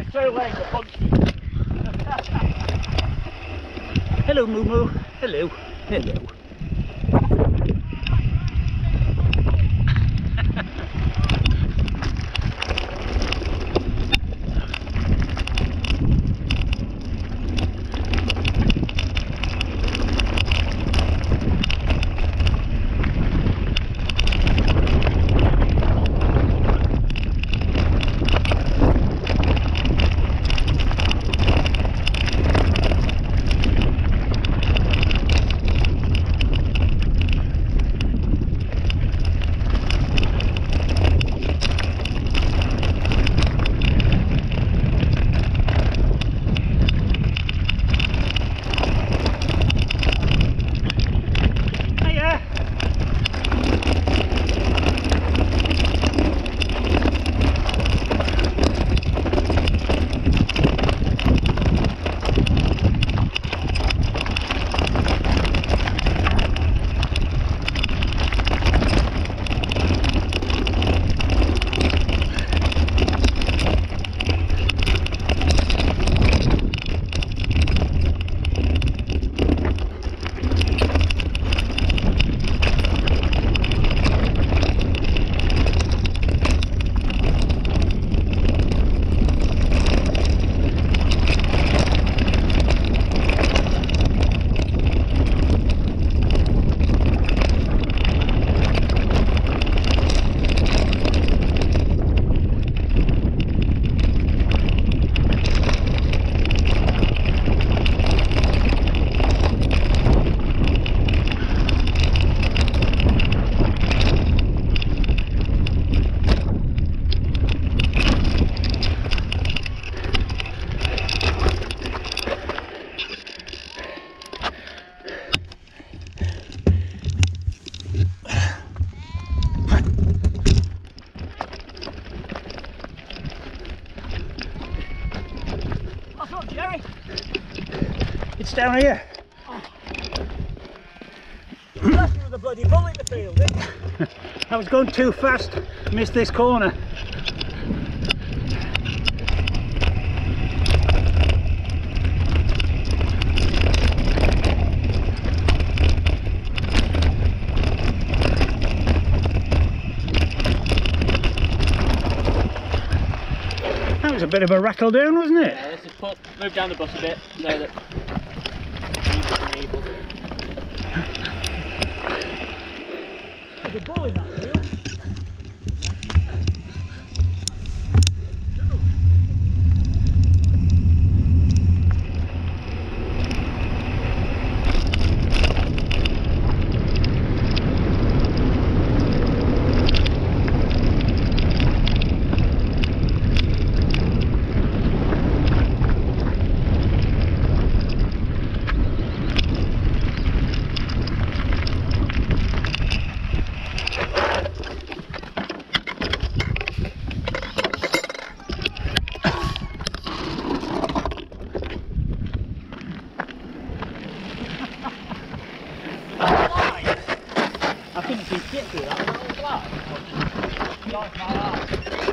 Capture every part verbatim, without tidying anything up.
two legs to punch me. Hello, Moo Moo. Hello. Hello. It's down here. Oh. That's with a bloody bullet in the field, isn't it? I was going too fast, missed this corner. That was a bit of a rattle down, wasn't it? Yeah, let's just put, move down the bus a bit so that there's a ball in that field. I couldn't see shit through that, that was black. Like my life.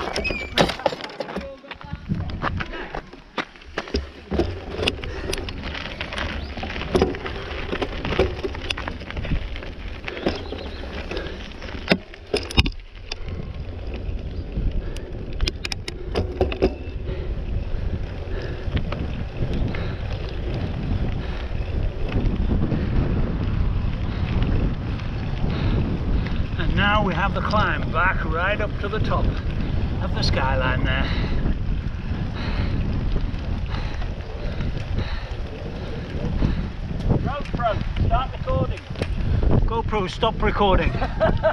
Now we have the climb back right up to the top of the skyline there. GoPro, start recording. GoPro, stop recording.